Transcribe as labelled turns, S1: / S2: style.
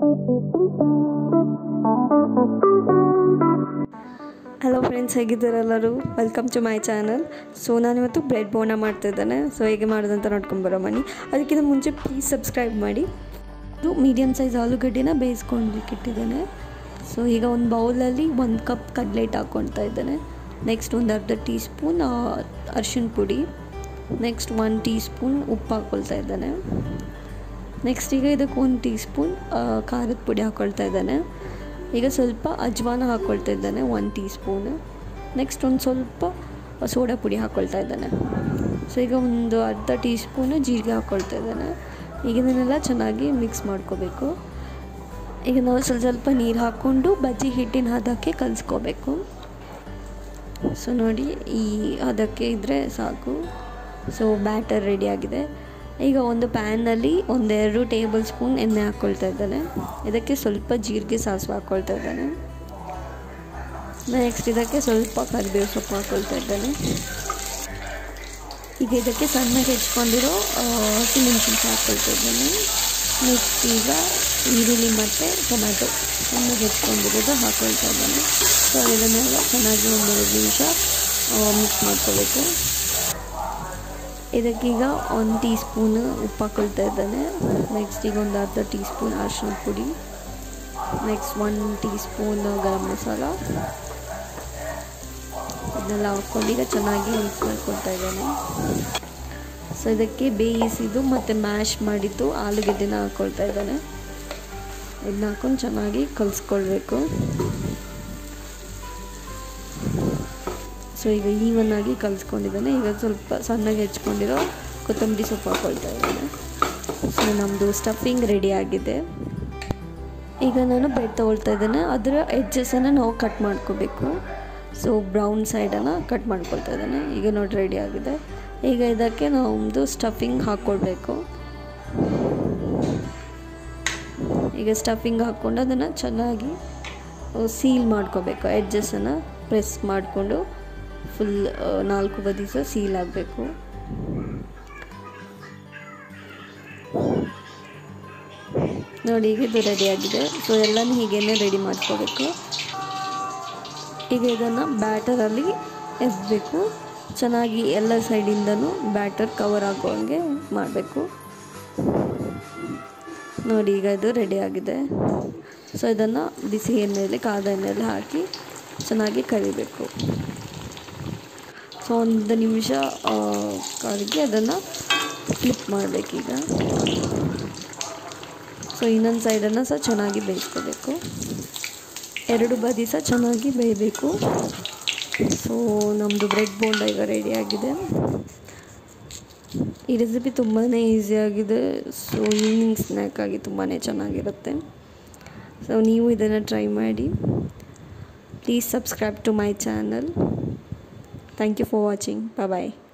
S1: Hello friends, ಹೇಗಿದ್ದಾರೆ ಎಲ್ಲರೂ? Welcome to my channel. So ನಾನಿವತ್ತು ಬ್ರೆಡ್ ಬೋಂಡ ಮಾಡ್ತಾಯಿದ್ದೇನೆ. ಸೊ ಹೇಗೆ ಮಾಡೋದಂತ ನೋಡ್ಕೊಂಬರೋ ಬನ್ನಿ. ಅದಕ್ಕಿಂತ ಮುಂಚೆ ಪ್ಲೀಸ್ ಸಬ್ಸ್ಕ್ರೈಬ್ ಮಾಡಿ. ಇದು ಮೀಡಿಯಮ್ ಸೈಜ್ ಆಲೂಗಡ್ಡೆನ ಬೇಯಿಸ್ಕೊಂಡಿಕ್ಕಿಟ್ಟಿದ್ದೇನೆ. ಸೊ ಈಗ ಒಂದು ಬೌಲಲ್ಲಿ 1 ಕಪ್ ಕಡಲೆ ಹಿಟ್ಟು ಹಾಕ್ಕೊಳ್ತಾ ಇದ್ದೇನೆ. ನೆಕ್ಸ್ಟ್ ಒಂದು ಅರ್ಧ ಟೀ ಸ್ಪೂನ್ ಅರಿಶಿನ ಪುಡಿ. ನೆಕ್ಸ್ಟ್ 1 ಟೀ ಸ್ಪೂನ್ ಉಪ್ಪು ಹಾಕ್ಕೊಳ್ತಾ ಇದ್ದೇನೆ. ನೆಕ್ಸ್ಟ್ ಈಗ ಇದಕ್ಕೆ 1 ಟೀ ಸ್ಪೂನ್ ಖಾರದ ಪುಡಿ ಹಾಕ್ಕೊಳ್ತಾ ಇದ್ದೇನೆ. ಈಗ ಸ್ವಲ್ಪ ಅಜ್ವಾನ ಹಾಕ್ಕೊಳ್ತಾ ಇದ್ದೇನೆ, 1 ಟೀ ಸ್ಪೂನು. ನೆಕ್ಸ್ಟ್ ಒಂದು ಸ್ವಲ್ಪ ಸೋಡಾ ಪುಡಿ ಹಾಕ್ಕೊಳ್ತಾ ಇದ್ದೇನೆ. ಸೊ ಈಗ ಒಂದು ಅರ್ಧ ಟೀ ಸ್ಪೂನು ಜೀರಿಗೆ ಹಾಕ್ಕೊಳ್ತಾ ಇದ್ದೇನೆ. ಈಗ ಇದನ್ನೆಲ್ಲ ಚೆನ್ನಾಗಿ ಮಿಕ್ಸ್ ಮಾಡ್ಕೋಬೇಕು. ಈಗ ನಾವು ಸ್ವಲ್ಪ ನೀರು ಹಾಕ್ಕೊಂಡು ಬಜ್ಜಿ ಹಿಟ್ಟಿನ ಹದಕ್ಕೆ ಕಲಿಸ್ಕೋಬೇಕು. ಸೊ ನೋಡಿ, ಈ ಹದಕ್ಕೆ ಇದ್ದರೆ ಸಾಕು. ಸೊ ಬ್ಯಾಟರ್ ರೆಡಿಯಾಗಿದೆ. ಈಗ ಒಂದು ಪ್ಯಾನಲ್ಲಿ 1-2 ಟೇಬಲ್ ಸ್ಪೂನ್ ಎಣ್ಣೆ ಹಾಕ್ಕೊಳ್ತಾ ಇದ್ದೇನೆ. ಇದಕ್ಕೆ ಸ್ವಲ್ಪ ಜೀರಿಗೆ ಸಾಸಿವೆ ಹಾಕ್ಕೊಳ್ತಾ ಇದ್ದೇನೆ. ನೆಕ್ಸ್ಟ್ ಇದಕ್ಕೆ ಸ್ವಲ್ಪ ಕರಿಬೇವು ಸೊಪ್ಪು ಹಾಕ್ಕೊಳ್ತಾ ಇದ್ದೇನೆ. ಈಗ ಇದಕ್ಕೆ ಸಣ್ಣಗೆ ಹೆಚ್ಕೊಂಡಿರೋ ಹಸಿಮೆಣಸಿನ್ಕಾಯಿ ಹಾಕ್ಕೊಳ್ತಾ ಇದ್ದೇನೆ. ನೆಕ್ಸ್ಟ್ ಈಗ ಈರುಳ್ಳಿ ಮತ್ತು ಟೊಮ್ಯಾಟೊ ಸಣ್ಣಗೆ ಹೆಚ್ಕೊಂಡಿರೋದು ಹಾಕ್ಕೊಳ್ತಾ ಇದ್ದೇನೆ. ಸೊ ಇದನ್ನೆಲ್ಲ ಚೆನ್ನಾಗಿ 1-2 ನಿಮಿಷ ಮಿಕ್ಸ್ ಮಾಡ್ಕೋಬೇಕು. ಇದಕ್ಕೀಗ 1 ಟೀ ಸ್ಪೂನು ಉಪ್ಪು ಹಾಕ್ಕೊಳ್ತಾ ಇದ್ದೇನೆ. ನೆಕ್ಸ್ಟ್ ಈಗ ಒಂದು ಅರ್ಧ ಟೀ ಸ್ಪೂನ್ ಅರಿಶಿನ ಪುಡಿ. Next 1 teaspoon garam masala. ಇದನ್ನೆಲ್ಲ ಹಾಕ್ಕೊಂಡು ಈಗ ಚೆನ್ನಾಗಿ ಮಿಕ್ಸ್ ಮಾಡ್ಕೊಳ್ತಾ ಇದ್ದೇನೆ. ಸೊ ಇದಕ್ಕೆ ಬೇಯಿಸಿದ್ದು ಮತ್ತು ಮ್ಯಾಶ್ ಮಾಡಿದ್ದು ಆಲೂಗೆಡ್ಡೆನ ಹಾಕ್ಕೊಳ್ತಾ ಇದ್ದೇನೆ. ಇದನ್ನ ಹಾಕ್ಕೊಂಡು ಚೆನ್ನಾಗಿ ಕಲಿಸ್ಕೊಳ್ಬೇಕು. ಸೊ ಈಗ ಈವನ್ನಾಗಿ ಕಲಿಸ್ಕೊಂಡಿದ್ದಾನೆ. ಈಗ ಸ್ವಲ್ಪ ಸಣ್ಣಗೆ ಹೆಚ್ಕೊಂಡಿರೋ ಕೊತ್ತಂಬರಿ ಸೊಪ್ಪು ಹಾಕ್ಕೊಳ್ತಾ ಇದ್ದೇನೆ. ಸೊ ನಮ್ಮದು ಸ್ಟಫಿಂಗ್ ರೆಡಿ ಆಗಿದೆ. ಈಗ ನಾನು ಬ್ರೆಡ್ ತೊಗೊಳ್ತಾ ಇದ್ದೇನೆ. ಅದರ ಎಡ್ಜಸನ್ನು ನಾವು ಕಟ್ ಮಾಡ್ಕೋಬೇಕು. ಸೊ ಬ್ರೌನ್ ಸೈಡನ್ನು ಕಟ್ ಮಾಡ್ಕೊಳ್ತಾ ಇದ್ದೇನೆ. ಈಗ ನೋಡಿ ರೆಡಿ ಆಗಿದೆ. ಈಗ ಇದಕ್ಕೆ ನಮ್ಮದು ಸ್ಟಫಿಂಗ್ ಹಾಕ್ಕೊಳ್ಬೇಕು. ಈಗ ಸ್ಟಫಿಂಗ್ ಹಾಕ್ಕೊಂಡು ಅದನ್ನು ಚೆನ್ನಾಗಿ ಸೀಲ್ ಮಾಡ್ಕೋಬೇಕು. ಎಡ್ಜಸನ್ನು ಪ್ರೆಸ್ ಮಾಡಿಕೊಂಡು ಫುಲ್ 4 ಬದಿ ಸಹ ಸೀಲ್ ಆಗಬೇಕು. ನೋಡಿ ಈಗ ಇದು ರೆಡಿಯಾಗಿದೆ. ಸೊ ಎಲ್ಲನೂ ಹೀಗೇನೆ ರೆಡಿ ಮಾಡ್ಕೋಬೇಕು. ಈಗ ಇದನ್ನು ಬ್ಯಾಟರಲ್ಲಿ ಎಸ್ಬೇಕು. ಚೆನ್ನಾಗಿ ಎಲ್ಲ ಸೈಡಿಂದನೂ ಬ್ಯಾಟರ್ ಕವರ್ ಆಗೋ ಹಾಗೆ ಮಾಡಬೇಕು. ನೋಡಿ ಈಗ ಇದು ರೆಡಿಯಾಗಿದೆ. ಸೊ ಇದನ್ನು ಬಿಸಿ ಎಣ್ಣೆಯಲ್ಲಿ ಕಾದ ಎಣ್ಣೆಯಲ್ಲಿ ಹಾಕಿ ಚೆನ್ನಾಗಿ ಕರಿಬೇಕು. ಸೊ 1 ನಿಮಿಷ ಕರಗಿ ಅದನ್ನು ಫ್ಲಿಪ್ ಮಾಡಬೇಕೀಗ. ಸೊ ಇನ್ನೊಂದು ಸೈಡನ್ನು ಸಹ ಚೆನ್ನಾಗಿ ಬೇಯಿಸ್ಕೋಬೇಕು. 2 ಬದಿ ಸಹ ಚೆನ್ನಾಗಿ ಬೇಯಬೇಕು. ಸೊ ನಮ್ಮದು ಬ್ರೆಡ್ ಬೋಂಡ ಈಗ ರೆಡಿಯಾಗಿದೆ. ಈ ರೆಸಿಪಿ ತುಂಬಾ ಈಸಿಯಾಗಿದೆ. ಸೊ ಈವ್ನಿಂಗ್ ಸ್ನ್ಯಾಕಾಗಿ ತುಂಬಾ ಚೆನ್ನಾಗಿರುತ್ತೆ. ಸೊ ನೀವು ಇದನ್ನು ಟ್ರೈ ಮಾಡಿ. Please subscribe to my channel. Thank you for watching. Bye bye.